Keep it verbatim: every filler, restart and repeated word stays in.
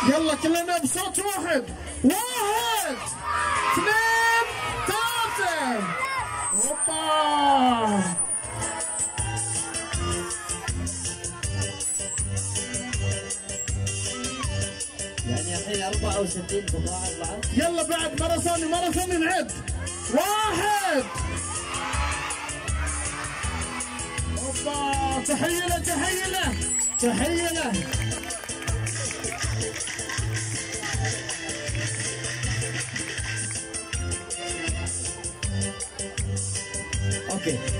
يلا كلنا بصوت واحد. واحد اثنين ثلاثة. هوبا. يعني الحين أربعة وستين بضاعة بعد. يلا بعد مرة ثانية مرة ثانية نعد. واحد. هوبا. تحية له تحية له تحية له. اوكي